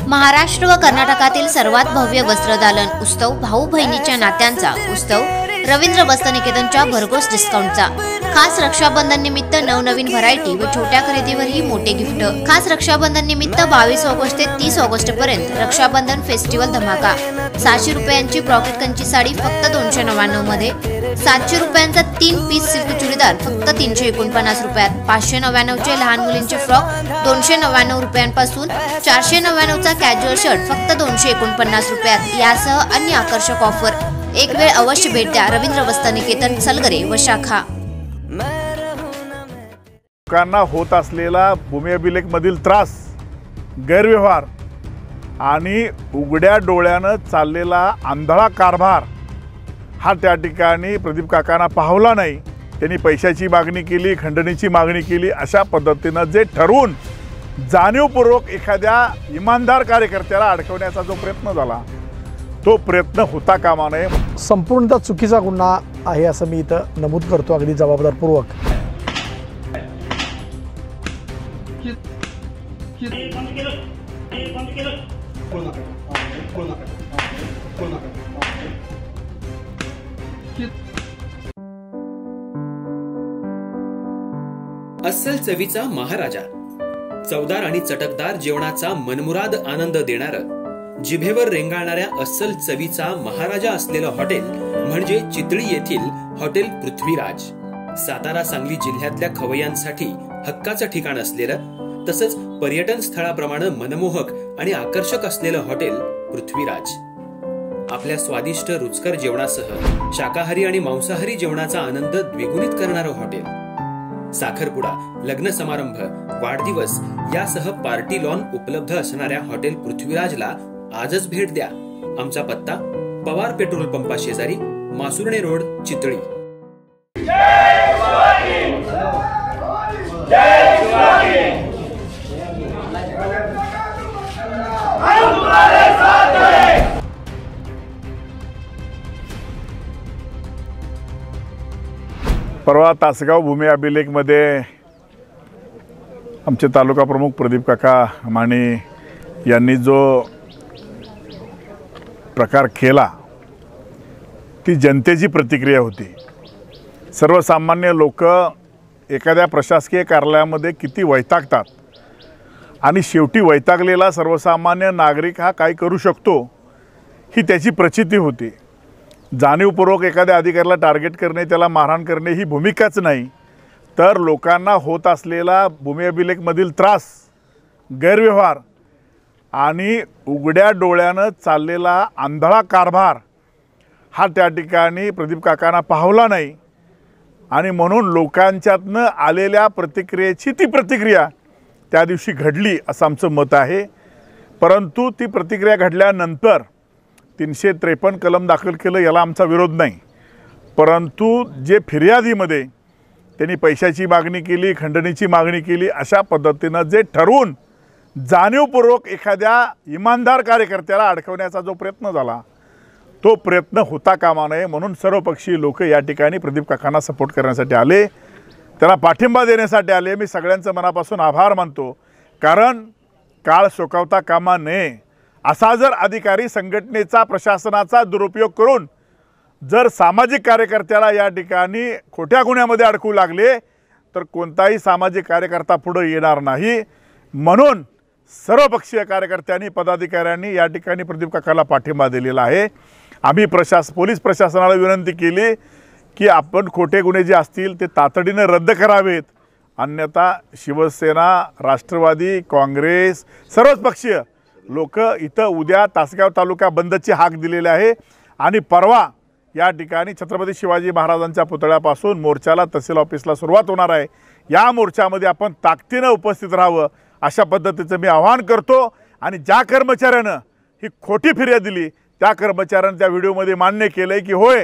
महाराष्ट्र व कर्नाटकातील सर्वात भव्य वस्त्रदालन उत्सव भाऊ बहिणीच्या नात्यांचा उत्सव रवींद्र वस्त्रनिकेतनच्या भरघोस डिस्काउंटचा खास रक्षाबंधन निमित्त नवनवीन व्हरायटी व छोट्या खरेदीवरही मोठे गिफ्ट। खास रक्षाबंधन निमित्त 22 ऑगस्ट ते 30 ऑगस्ट पर्यंत रक्षाबंधन फेस्टिवल धमाका। 700 रुपयांची पॉकेट कंची साडी फक्त 299 मध्ये, 700 रुपयांचा 3 पीस सिल्क चुडीदार फक्त 349 रुपयात, 599 चे लहान मुलींचे फ्रॉक 299 रुपयांपासून, 499 चा कॅज्युअल शर्ट फक्त 249 रुपयात यासह अन्य आकर्षक ऑफर। एक वेळ अवश्य भेट द्या रवींद्र वस्त्रनिकेतन सलगरे व शाखा। लोकांना होत असलेला भूमी अभिलेखमधील त्रास, गैरव्यवहार आणि उघड्या डोळ्यानं चाललेला आंधळा कारभार हा त्या ठिकाणी प्रदीप काकांना पाहवला नाही। त्यांनी पैशाची मागणी केली, खंडणीची मागणी केली। अशा पद्धतीनं जे ठरवून जाणीवपूर्वक एखाद्या इमानदार कार्यकर्त्याला अडकवण्याचा जो प्रयत्न झाला तो प्रयत्न होता कामा नये। संपूर्णतः चुकीचा गुन्हा आहे असं मी इथं नमूद करतो अगदी जबाबदारपूर्वक। अस्सल चवीचा महाराजा, चवदार आणि चटकदार जेवणाचा मनमुराद आनंद देणारं, जिभेवर रेंगाळणाऱ्या अस्सल चवीचा महाराजा असलेलं हॉटेल म्हणजे चितळी येथील हॉटेल पृथ्वीराज। सातारा सांगली जिल्ह्यातल्या खवय्यांसाठी हक्काचं ठिकाण असलेलं तसंच पर्यटन स्थळाप्रमाणे मनमोहक आणि आकर्षक असलेलं हॉटेल पृथ्वीराज। आपल्या स्वादिष्ट रुचकर जेवणासह शाकाहारी आणि मांसाहारी जेवणाचा आनंद द्विगुणित करणारं हॉटेल। साखरपुडा, लग्न समारंभ, वाढदिवस यासह पार्टी लॉन उपलब्ध असणाऱ्या हॉटेल पृथ्वीराजला आजच भेट द्या। आमचा पत्ता पवार पेट्रोल पंपा शेजारी, मासुर्णे रोड, चितळी। परवा तासगाव भूमी अभिलेखमध्ये आमचे तालुका प्रमुख प्रदीप काका माने यांनी जो प्रकार केला ती जनतेची प्रतिक्रिया होती। सर्वसामान्य लोक एखाद्या प्रशासकीय कार्यालयामध्ये किती वैतागतात आणि शेवटी वैतागलेला सर्वसामान्य नागरिक हा काय करू शकतो ही त्याची प्रचिती होती। जाणीवपूर्वक एखाद्या अधिकाऱ्याला टार्गेट करणे, त्याला मारहाण करणे ही भूमिकाच नाही, तर लोकांना होत असलेला भूमी अभिलेखमधील त्रास, गैरव्यवहार आणि उघड्या डोळ्यानं चाललेला आंधळा कारभार हा त्या ठिकाणी प्रदीप काकांना पाहवला नाही आणि म्हणून लोकांच्यातनं आलेल्या प्रतिक्रियेची ती प्रतिक्रिया त्या दिवशी घडली असं आमचं मत आहे। परंतु ती प्रतिक्रिया घडल्यानंतर 353 कलम दाखल केलं, याला आमचा विरोध नाही। परंतु जे फिर्यादीमध्ये त्यांनी पैशाची मागणी केली, खंडणीची मागणी केली, अशा पद्धतीनं जे ठरवून जाणीवपूर्वक एखाद्या इमानदार कार्यकर्त्याला अडकवण्याचा जो प्रयत्न झाला तो प्रयत्न होता कामा नये। म्हणून सर्वपक्षीय लोक या ठिकाणी प्रदीप काकांना सपोर्ट करण्यासाठी आले, त्यांना पाठिंबा देण्यासाठी आले। मी सगळ्यांचं मनापासून आभार मानतो, कारण काळ सोकावता कामा नये। असा जर अधिकारी संघटनेचा, प्रशासनाचा दुरुपयोग करून जर सामाजिक कार्यकर्त्याला या ठिकाणी खोट्या गुन्ह्यामध्ये अडकू लागले तर कोणताही सामाजिक कार्यकर्ता पुढे येणार नाही। म्हणून सर्वपक्षीय कार्यकर्त्यांनी, पदाधिकाऱ्यांनी या ठिकाणी प्रदीप काकाला पाठिंबा दिलेला आहे। आम्ही पोलीस प्रशासनाला विनंती केली की आपण खोटे गुन्हे जे असतील ते तातडीने रद्द करावेत, अन्यथा शिवसेना, राष्ट्रवादी काँग्रेस, सर्वच पक्षीय लोक इथं उद्या तासगाव तालुका बंदची हाक दिलेली आहे आणि परवा या ठिकाणी छत्रपती शिवाजी महाराजांच्या पुतळ्यापासून मोर्चाला तहसील ऑफिसला सुरुवात होणार आहे। या मोर्चामध्ये आपण ताकदीने उपस्थित राहावं अशा पद्धतीचं मी आवाहन करतो। आणि ज्या कर्मचाऱ्यानं ही खोटी फिर्याद दिली त्या कर्मचाऱ्यानं त्या व्हिडिओमध्ये मान्य केलंय की होय,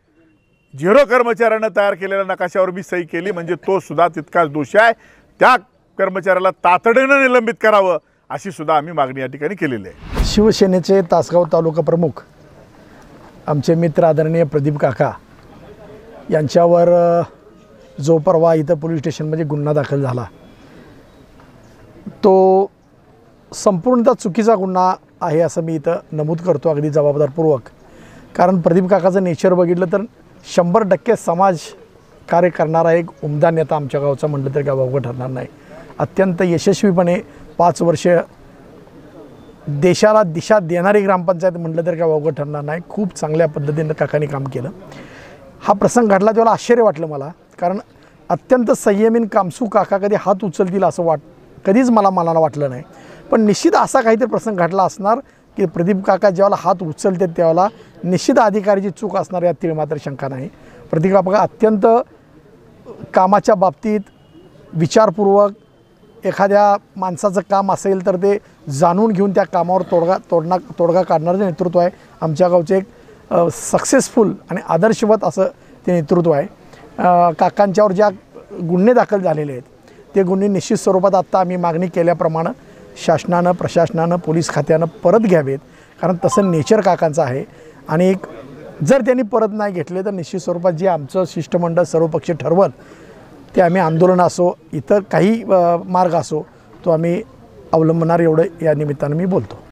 0 कर्मचाऱ्यानं तयार केलेल्या नकाशावर मी सही केली, म्हणजे तो सुद्धा तितकाच दोषी आहे। त्या कर्मचाऱ्याला तातडीने निलंबित करावं अशी सुद्धा आम्ही मागणी या ठिकाणी केलेली आहे। शिवसेनेचे तासगाव तालुका प्रमुख आमचे मित्र आदरणीय प्रदीप काका यांच्यावर जो परवा इथं पोलीस स्टेशनमध्ये गुन्हा दाखल झाला तो संपूर्णतः चुकीचा गुन्हा आहे असं मी इथं नमूद करतो अगदी जबाबदारपूर्वक. कारण प्रदीप काकाचं नेचर बघितलं तर 100% समाज कार्य करणारा एक उमदा नेता आमच्या गावचा म्हटलं तरी काय वावगं ठरणार नाही. अत्यंत यशस्वीपणे 5 वर्ष देशाला दिशा देणारी ग्रामपंचायत म्हटलं तरी काय वावगं ठरणार नाही. खूप चांगल्या पद्धतीनं काकांनी काम केलं. हा प्रसंग घडला तेव्हा आश्चर्य वाटलं मला, कारण अत्यंत संयमीन कामसू काका कधी हात उचलतील असं कधीच मला मनाला वाटलं नाही. पण निश्चित असा काहीतरी प्रसंग घडला असणार की प्रदीप काका ज्यावेळेला हात उचलते त्यावेळेला निश्चित अधिकारीची चूक असणार यात तीळ मात्र शंका नाही. प्रदीप काका अत्यंत कामाच्या बाबतीत विचारपूर्वक एखाद्या माणसाचं काम असेल तर ते जाणून घेऊन त्या कामावर तोडगा काढणारं नेतृत्व आहे. आमच्या गावचे एक सक्सेसफुल आणि आदर्शवत असं ते नेतृत्व आहे. काकांच्यावर ज्या गुन्हे दाखल झालेले आहेत ते गुन्हे निश्चित स्वरूपात आत्ता आम्ही मागणी केल्याप्रमाणे शासनानं, प्रशासनानं, पोलीस खात्यानं परत घ्यावेत, कारण तसं नेचर काकांचं आहे. आणि जर त्यांनी परत नाही घेतले तर निश्चित स्वरूपात जे आमचं शिष्टमंडळ सर्वपक्षीय ठरवल ते आम्ही आंदोलन असो इतर काही मार्ग असो तो आम्ही अवलंबणार एवढं या निमित्तानं मी बोलतो.